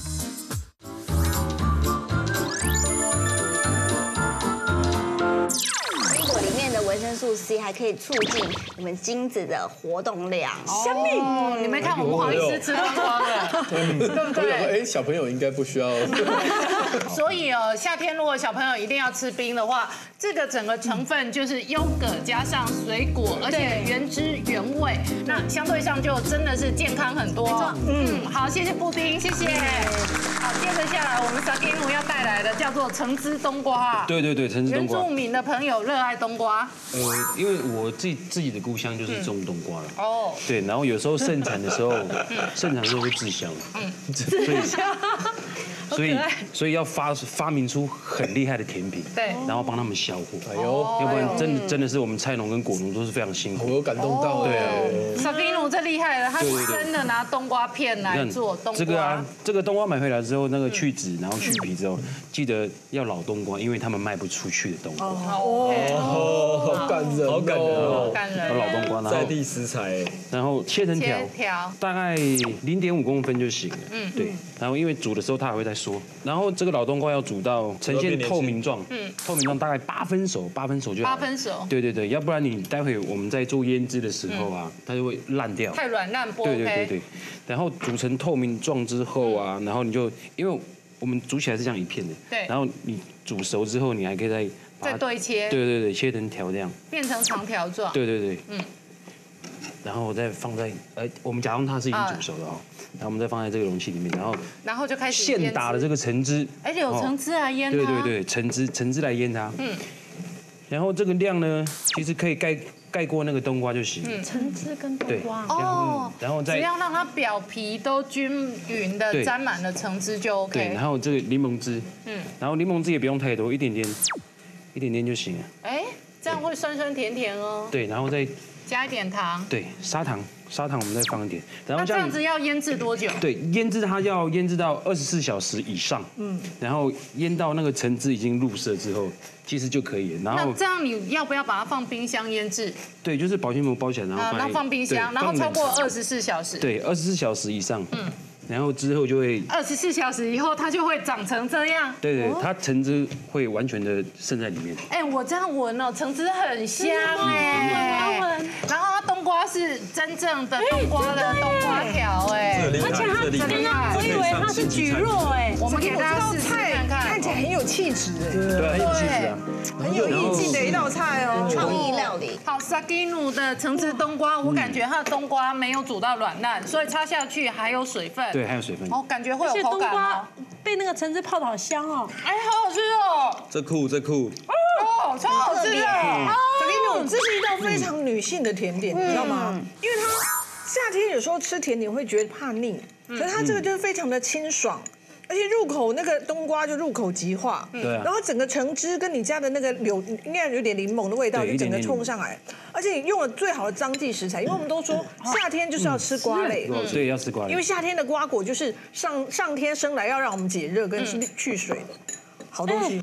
维生素 C 还可以促进我们精子的活动量。 香蜜，你没看我们黄医师吃冬瓜的，对不对？ 哎，小朋友应该不需要。 所以哦，夏天如果小朋友一定要吃冰的话，这个整个成分就是优格加上水果，而且原汁原味，那相对上就真的是健康很多。嗯，好，谢谢布丁，谢谢。好，接着下来我们 Sakinu 要带来的叫做橙汁冬瓜。 对对对，橙汁冬瓜。 原住民的朋友热爱冬瓜。 呃，因为我自己自己的故乡就是种冬瓜了。 哦。 对，然后有时候盛产的时候，盛产的时候会滞销。嗯。 滞销。 所以所以要发发明出很厉害的甜品， 对， 然后帮他们销货。哎呦，要不然真的真的是我们菜农跟果农都是非常辛苦。 我有感动到。 对啊。 Sakinu 这厉害了，他是真的拿冬瓜片来做冬瓜。 这个啊，这个冬瓜买回来之后，那个去籽，然后去皮之后，记得要老冬瓜，因为他们卖不出去的冬瓜。 哦，好感人， 好感人哦， 好感人。 老冬瓜，然后在地食材， 然后切成条， 条大概零点五公分就行了。嗯，对。然后因为煮的时候它还会再缩，然后这个老冬瓜要煮到呈现透明状，嗯，透明状大概八分熟，八分熟就好。 八分熟。 对对对，要不然你待会我们在做腌制的时候啊，它就会烂掉。 太软烂不 OK。 对对对对，然后煮成透明状之后啊，然后你就因为我们煮起来是这样一片的， 对， 然后你煮熟之后，你还可以再再对切， 对对对，切成条这样， 变成长条状。 对对对，嗯。然后我再放在，呃，我们假装它是已经煮熟了哦，然后我们再放在这个容器里面，然后然后就开始现打的这个橙汁， 哎，有橙汁来腌它， 对对对，橙汁橙汁来腌它，嗯。然后这个量呢，其实可以盖盖过那个冬瓜就行。嗯， 橙汁跟冬瓜。 哦， 然后再只要让它表皮都均匀的沾满了橙汁就 OK。 对，然后这个柠檬汁，嗯，然后柠檬汁也不用太多，一点点，一点点就行了。 哎，这样会酸酸甜甜哦。 对，然后再加一点糖。 对，砂糖，砂糖我们再放一点。 然后这样子要腌制多久？ 对，腌制它要腌制到二十四小时以上。嗯，然后腌到那个橙汁已经入色之后，其实就可以了。然后那这样你要不要把它放冰箱腌制？ 对，就是保鲜膜包起来，然后放然后放冰箱，然后超过二十四小时。 对，二十四小时以上。嗯。然后之后就会二十四小时以后，它就会长成这样。 对对，它橙汁会完全的渗在里面。 哎，我这样闻哦，橙汁很香哎。然后它冬瓜是真正的冬瓜的冬瓜条哎， 而且它真的，我以为它是蒟蒻哎。 我们给大家试试看看， 看起来很有气质哎。 对，很有气质啊， 很有意境的一道菜哦， 创意料理。 好 ，Sakinu 的橙汁冬瓜，我感觉它的冬瓜没有煮到软烂，所以插下去还有水分。 对，还有水分。 哦，感觉会有口感哦。 被那个橙汁泡的好香哦。 哎，好好吃哦。 这酷这酷。 哦，超好吃的。 Sakinu，这是一道非常女性的甜点，你知道吗？因为它夏天有时候吃甜点会觉得怕腻，可是它这个就是非常的清爽。而且入口那个冬瓜就入口即化， 对啊。 然后整个橙汁跟你家的那个柳应该有点柠檬的味道，就整个冲上来。而且你用了最好的当季食材，因为我们都说夏天就是要吃瓜类， 对，要吃瓜类。 因为夏天的瓜果就是上上天生来要让我们解热跟去水的好东西。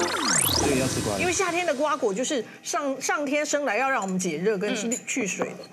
因为夏天的瓜果就是上上天生来要让我们解热跟去水的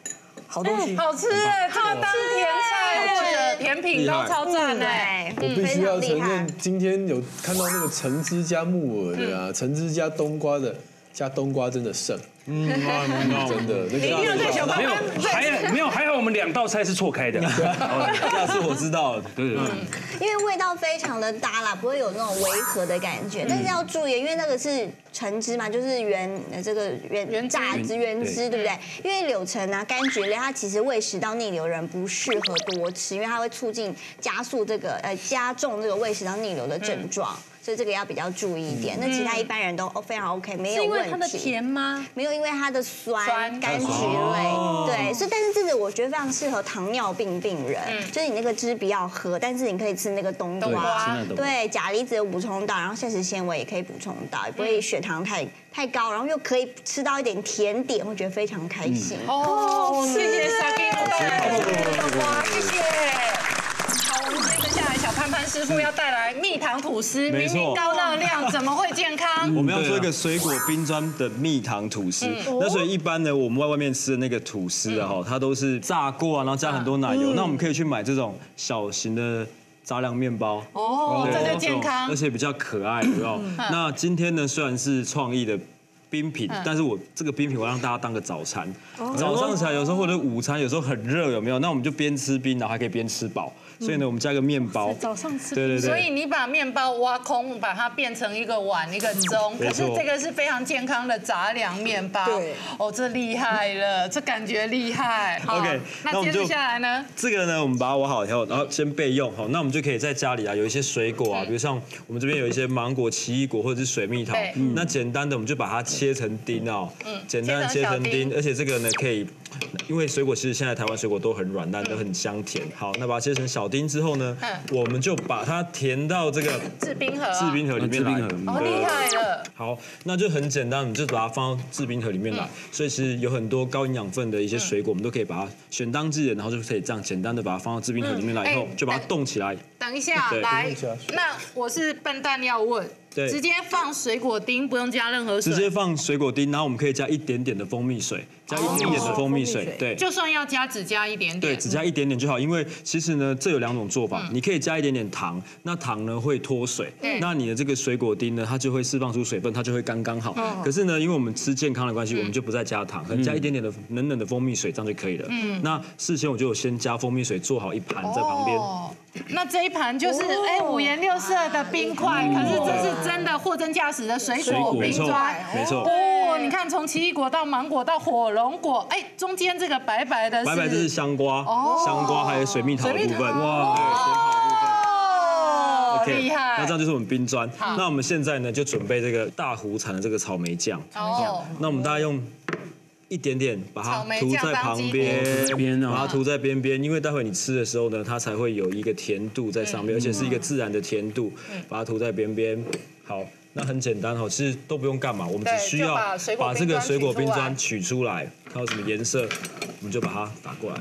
好东西。 好吃哎，这个当甜菜或者甜品都超赞哎。 我必须要承认，今天有看到那个橙汁加木耳的啊，橙汁加冬瓜的，加冬瓜真的胜。嗯，真的，那个一定要在小班没有，还没有，还好我们两道菜是错开的。 下次我知道了， 对对对。 因为味道非常的搭啦，不会有那种违和的感觉。但是要注意，因为那个是橙汁嘛，就是原呃这个原原榨汁原汁，对不对？因为柳橙啊、柑橘类，它其实胃食道逆流人不适合多吃，因为它会促进加速这个呃加重这个胃食道逆流的症状。所以这个要比较注意一点。那其他一般人都非常 OK， 没有问题。 是因为它的甜吗？ 没有，因为它的酸、柑橘类，对，所以但是这个我觉得非常适合糖尿病病人，就是你那个汁不要喝，但是你可以吃那个冬瓜，对，钾离子有补充到，然后膳食纤维也可以补充到，也不会血糖太太高，然后又可以吃到一点甜点，会觉得非常开心。 哦，谢谢沙丁带来的冬瓜，谢谢。好，我们接着下来，小潘潘师傅要带来蜜糖吐司，明明高热量，怎么会健康？ 我们要做一个水果冰砖的蜜糖吐司。那所以一般呢，我们外外面吃的那个吐司啊，哈，它都是炸过啊，然后加很多奶油。那我们可以去买这种小型的杂粮面包。 哦，这就健康， 而且比较可爱，有没有？那今天呢，虽然是创意的冰品，但是我这个冰品我让大家当个早餐，早上起来有时候或者午餐有时候很热，有没有？那我们就边吃冰，然后还可以边吃饱。所以呢，我们加个面包， 早上吃。 对对对。 所以你把面包挖空，把它变成一个碗、一个盅。可是这个是非常健康的杂粮面包。 对。 哦，这厉害了，这感觉厉害。 OK， 那接着下来呢？ 这个呢，我们把它挖好以后，然后先备用。好，那我们就可以在家里啊，有一些水果啊，比如像我们这边有一些芒果、奇异果或者是水蜜桃。那简单的我们就把它切成丁哦，简单的切成丁，而且这个呢可以，因为水果其实现在台湾水果都很软烂，都很香甜。好，那把它切成小丁之后呢，我们就把它填到这个制冰盒、 制冰盒里面来。 好厉害了！ 好，那就很简单，我们就把它放到制冰盒里面来。所以其实有很多高营养分的一些水果，我们都可以把它选当季的，然后就可以这样简单的把它放到制冰盒里面来以后，就把它冻起来。 等一下，来，那我是笨蛋要问。 对， 直接放水果丁，不用加任何水。 直接放水果丁，然后我们可以加一点点的蜂蜜水，加一点点的蜂蜜水，对。 就算要加，只加一点点。 对，只加一点点就好，因为其实呢，这有两种做法，你可以加一点点糖，那糖呢会脱水，那你的这个水果丁呢，它就会释放出水分，它就会刚刚好。可是呢，因为我们吃健康的关系，我们就不再加糖，可能加一点点的冷冷的蜂蜜水，这样就可以了。嗯。那事先我就有先加蜂蜜水，做好一盘在旁边。 那这一盘就是哎五颜六色的冰块，可是这是真的货真价实的水果冰砖， 没错。 哦，你看从奇异果到芒果到火龙果，哎，中间这个白白的， 白白这是香瓜，香瓜还有水蜜桃的部分，哇，对，仙桃的部分。 哦，厉害。 那这样就是我们冰砖。那我们现在呢就准备这个大湖产的这个草莓酱。哦。那我们大概用一点点把它涂在旁边，把它涂在边边，因为待会你吃的时候呢，它才会有一个甜度在上面，而且是一个自然的甜度，把它涂在边边。好，那很简单哈，其实都不用干嘛，我们只需要把这个水果冰砖取出来，看到什么颜色，我们就把它打过来。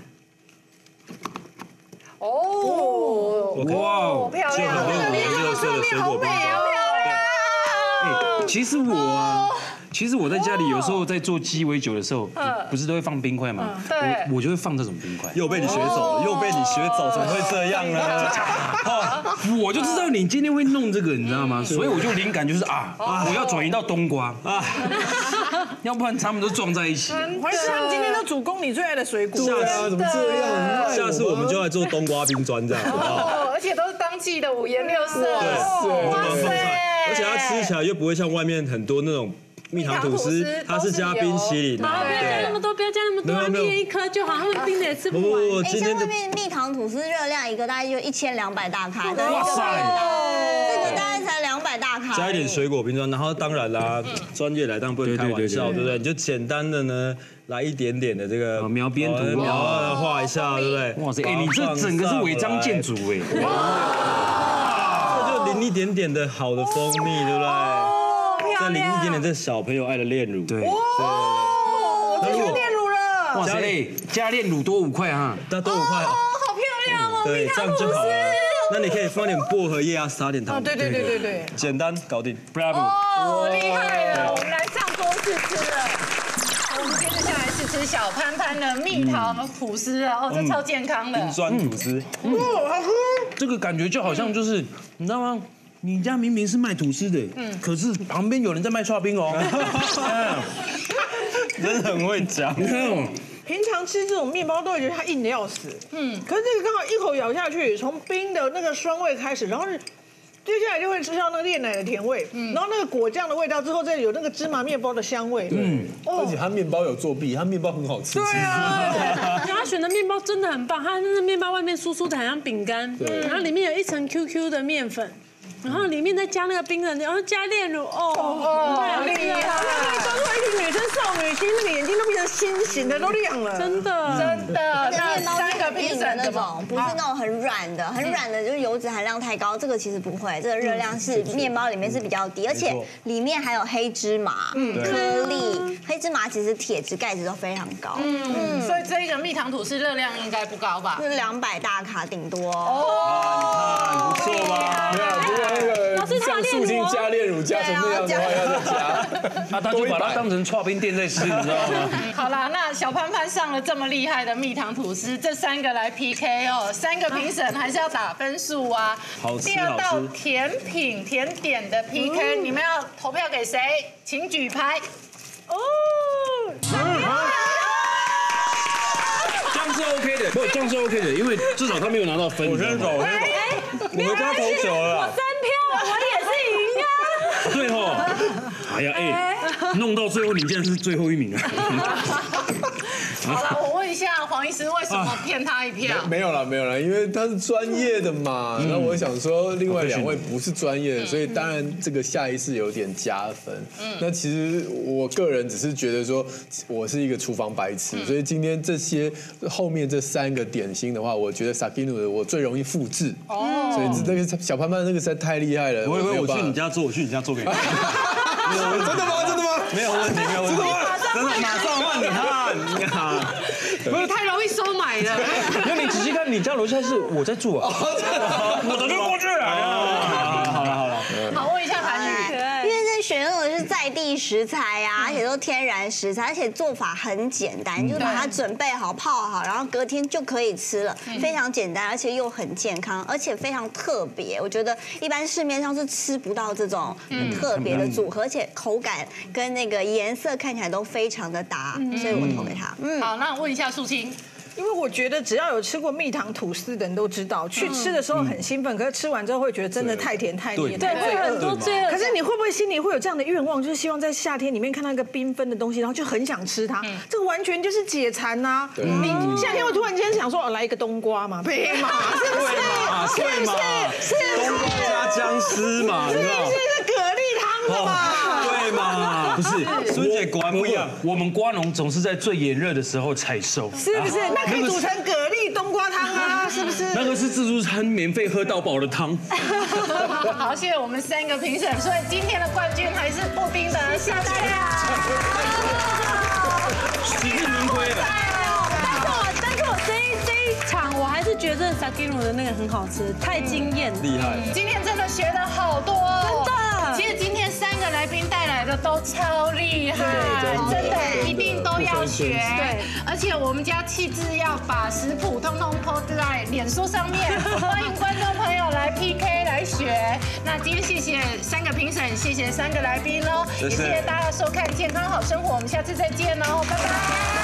哦， 哇， 漂亮，这个颜色的水果冰砖，漂亮。 哎，其实我啊。其实我在家里有时候在做鸡尾酒的时候，不是都会放冰块吗？ 对， 我我就会放这种冰块。 又被你学走了，又被你学走，怎么会这样呢？ 我就知道你今天会弄这个，你知道吗？所以我就灵感就是啊，我要转移到冬瓜啊，要不然他们都撞在一起。 还是他们今天都主攻你最爱的水果。 对啊，怎么这样？ 下次我们就来做冬瓜冰砖这样，好不好？ 而且都是当季的五颜六色， 哇塞！而且它吃起来又不会像外面很多那种。蜜糖吐司，它是加冰淇淋的。 好，不要加那么多，不要加那么多，一人一颗就好。他们冰的也吃不完。 不不， 哎，像外面蜜糖吐司热量一个大概就一千两百大卡，哇塞，这个大概才两百大卡。 加一点水果冰砖，然后当然啦，专业来当然不能开玩笑，对不对？你就简单的呢，来一点点的这个描边图， 描画一下，对不对？ 哇塞，哎，你这整个是违章建筑哎。 这就淋一点点的好的蜂蜜，对不对？再淋一点点这小朋友爱的炼乳， 对， 哇，这就炼乳了， 哇塞，加炼乳多五块哈， 那多五块， 哦，好漂亮哦， 对，这样就好了。那你可以放点薄荷叶啊，撒点糖， 对对对对对， 简单搞定 ，Bravo， 哦，厉害了，我们来上桌试吃了。我们接着下来是吃小潘潘的蜜桃吐司啊，哦，这超健康的。 冰酸吐司， 这个感觉就好像就是你知道吗？你家明明是卖吐司的，嗯，可是旁边有人在卖刨冰哦。 真的很会讲。 平常吃这种面包都会觉得它硬的要死，嗯，可是这个刚好一口咬下去，从冰的那个酸味开始，然后是接下来就会吃到那个炼奶的甜味，嗯，然后那个果酱的味道之后，再有那个芝麻面包的香味， 嗯，而且它面包有作弊，它面包很好吃。 对啊， 他选的面包真的很棒，它那个面包外面酥酥的，很像饼干，然后里面有一层 Q Q 的面粉。然后里面再加那个冰的，然后加炼乳，哦， 好厉害！那个端出来一群女生少女心，那个眼睛都变成心形的，都亮了， 真的真的。那面包三个评是硬的那审怎么种，不是那种很软的，很软的就是油脂含量太高，这个其实不会，这个热量是面包里面是比较低，而且里面还有黑芝麻颗粒，黑芝麻其实铁质、钙质都非常高， 嗯，所以这个蜜糖吐司热量应该不高吧？ 是两百大卡顶多。 哦， 不错吧？ 没有，如果那个像素清加炼乳加成那样的话，要再加。 啊，他就把它当成刨冰店在吃，你知道吗？ 好啦，那小潘潘上了这么厉害的蜜糖吐司，这三个来 P K 哦，三个评审还是要打分数啊。 好吃第二道好吃甜品甜点的 P K，你们要投票给谁？请举牌。哦， 这样是 OK 的，不，这样是 OK 的，因为至少他没有拿到分。 我先走，我先走。我们家投球了啦。 三票，我也是赢啊。 对吼，哎呀哎，弄到最后你竟然是最后一名啊！ 好了，我问一下黄医师，为什么骗他一票？ 没有了，没有了，因为他是专业的嘛。那我想说，另外两位不是专业的，所以当然这个下一次有点加分。那其实我个人只是觉得说，我是一个厨房白痴，所以今天这些后面这三个点心的话，我觉得 Sakinu 的我最容易复制。哦，所以这个小潘潘那个实在太厉害了。 我以为我去你家。 家做，我去你家做给你。 真的吗？真的吗？ 没有问题，没有问题。真的，马上换你看，你看。 你太容易收买了。 因为你仔细看，你家楼下是我在住啊，我早就过去了。 好了好了， 好，问一下韩宇。 因为这选用的是在地食材啊，而且都天然食材，而且做法很简单，就是把它准备好、泡好，然后隔天就可以吃了，非常简单，而且又很健康，而且非常特别。我觉得一般市面上是吃不到这种很特别的组合，而且口感跟那个颜色看起来都非常的搭，所以我投给他。嗯， 好，那问一下素清。 因为我觉得只要有吃过蜜糖吐司的人都知道，去吃的时候很兴奋，可是吃完之后会觉得真的太甜太腻， 对，会有很多罪恶。 可是你会不会心里会有这样的愿望，就是希望在夏天里面看到一个缤纷的东西，然后就很想吃它？这个完全就是解馋呐！你夏天会突然间想说，来一个冬瓜嘛，对嘛？是不是？ 是不是？是冬瓜加姜丝嘛，你知道？ 是是蛤蜊汤的嘛？ 对嘛？不是，孙姐果然不一样。 我们瓜农总是在最炎热的时候采收， 是不是？那可以煮成蛤蜊冬瓜汤啊，是不是？ 那个是自助餐免费喝到饱的汤。 好，谢谢我们三个评审，所以今天的冠军还是布丁的，谢谢大家。 实至名归了。 但是我但是我这一这一场我还是觉得 Sakinu 的那个很好吃，太惊艳了， 厉害。 今天真的学了好多哦， 真的。 其实今天三个来宾带来的都超厉害，真的一定都要学。对，而且我们家气质要把食谱通通 po 在脸书上面，欢迎观众朋友来 P K 来学。那今天谢谢三个评审，谢谢三个来宾喽，也谢谢大家收看《健康好生活》，我们下次再见喽，拜拜。